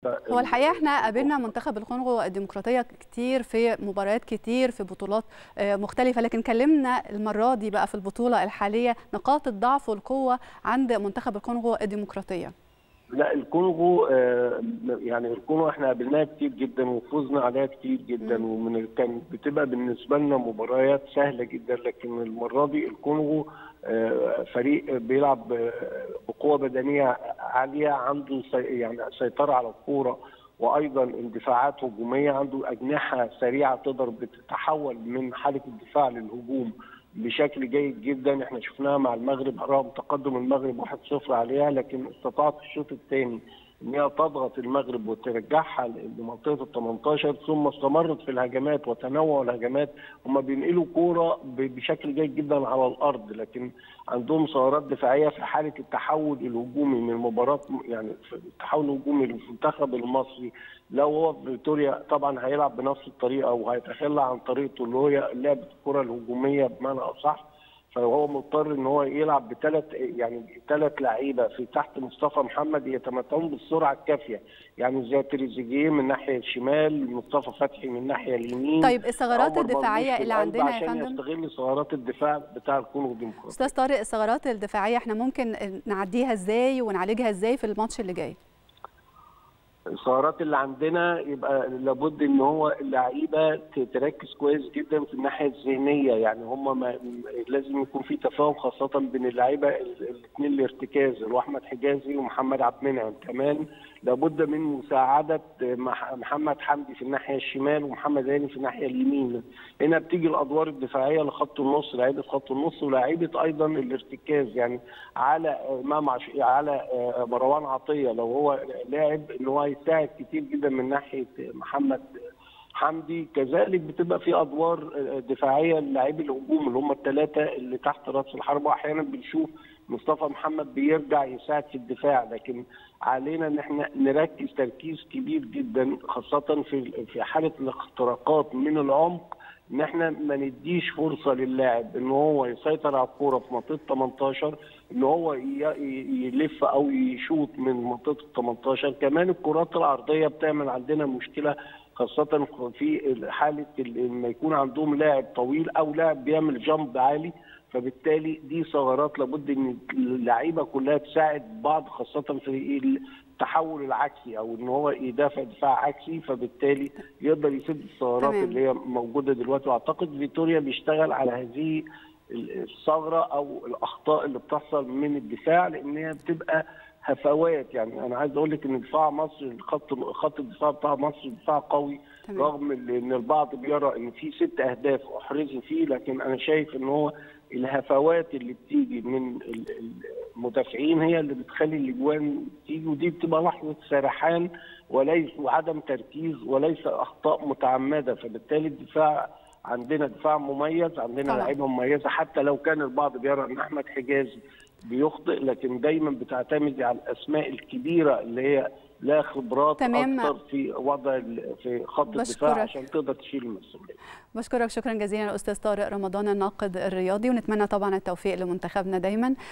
هو الحقيقه احنا قابلنا منتخب الكونغو الديمقراطيه كتير في مباريات كتير في بطولات مختلفه، لكن كلمنا المره دي بقى في البطوله الحاليه نقاط الضعف والقوه عند منتخب الكونغو الديمقراطيه. لا الكونغو يعني الكونغو احنا قابلناها كتير جدا وفوزنا عليها كتير جدا، كان بتبقى بالنسبه لنا مباريات سهله جدا، لكن المره دي الكونغو فريق بيلعب بقوه بدنيه عاليه، عنده يعني سيطره على الكوره، وايضا اندفاعات هجوميه، عنده اجنحه سريعه تقدر بتتحول من حاله الدفاع للهجوم بشكل جيد جدا. احنا شفناها مع المغرب رغم تقدم المغرب 1-0 عليها، لكن استطاعت الشوط الثاني ان هي تضغط المغرب وترجعها لمنطقه ال 18، ثم استمرت في الهجمات وتنوع الهجمات. هم بينقلوا كوره بشكل جيد جدا على الارض، لكن عندهم ثغرات دفاعيه في حاله التحول الهجومي من المباراه، يعني في التحول الهجومي للمنتخب المصري. لو هو في فيتوريا طبعا هيلعب بنفس الطريقه وهيتخلى عن طريقته اللي هي لعبه الكره الهجوميه بمعنى اصح، فهو مضطر ان هو يلعب ثلاث لعيبه في تحت مصطفى محمد يتمتعون بالسرعه الكافيه، يعني زي تريزيجيه من الناحيه الشمال، مصطفى فتحي من الناحيه اليمين. طيب الثغرات الدفاعيه اللي عندنا يا فندم، عشان يستغل ثغرات الدفاع بتاع الكونغو الديمقراطيه. استاذ طارق، الثغرات الدفاعيه احنا ممكن نعديها ازاي ونعالجها ازاي في الماتش اللي جاي؟ الثغرات اللي عندنا يبقى لابد ان هو اللعيبه تركز كويس جدا في الناحيه الذهنيه، يعني هم لازم يكون في تفاهم خاصه بين اللعيبه الاثنين الارتكاز اللي هو احمد حجازي ومحمد عبد المنعم. كمان لابد من مساعده محمد حمدي في الناحيه الشمال ومحمد هاني في الناحيه اليمين. هنا بتيجي الادوار الدفاعيه لخط النص، لعيبه خط النص ولاعيبه ايضا الارتكاز، يعني على مروان عطيه لو هو لاعب ان هو يساعد كتير جدا من ناحيه محمد حمدي. كذلك بتبقى في ادوار دفاعيه للاعبي الهجوم اللي هم الثلاثه اللي تحت راس الحربه، واحيانا بنشوف مصطفى محمد بيرجع يساعد في الدفاع، لكن علينا ان احنا نركز تركيز كبير جدا خاصه في حاله الاختراقات من العمق، ان احنا ما نديش فرصه للاعب ان هو يسيطر على الكوره في منطقه 18، ان هو يلف او يشوط من منطقه 18. كمان الكرات العرضيه بتعمل عندنا مشكله خاصه في حاله لما يكون عندهم لاعب طويل او لاعب بيعمل جامب عالي، فبالتالي دي ثغرات لابد ان اللعيبه كلها تساعد بعض خاصه في التحول العكسي او ان هو يدافع دفاع عكسي، فبالتالي يقدر يسد الثغرات اللي هي موجوده دلوقتي. واعتقد فيتوريا بيشتغل على هذه الثغره او الاخطاء اللي بتحصل من الدفاع، لان هي بتبقى هفوات. يعني انا عايز اقول لك ان دفاع مصر خط الدفاع بتاع مصر دفاع قوي، رغم ان البعض بيرى ان في 6 اهداف احرزوا فيه، لكن انا شايف ان هو الهفوات اللي بتيجي من المدافعين هي اللي بتخلي الاجوان تيجي، ودي بتبقى لحظه سرحان وليس وعدم تركيز وليس اخطاء متعمده. فبالتالي الدفاع عندنا دفاع مميز، عندنا لعيبه مميزه، حتى لو كان البعض بيرى ان احمد حجازي بيخطئ، لكن دايما بتعتمد على الاسماء الكبيره اللي هي لا خبرات اكثر في وضع في خط الدفاع عشان تقدر تشيل المسؤوليه. بشكرك شكرا جزيلا الاستاذ طارق رمضان الناقد الرياضي، ونتمنى طبعا التوفيق لمنتخبنا دايما.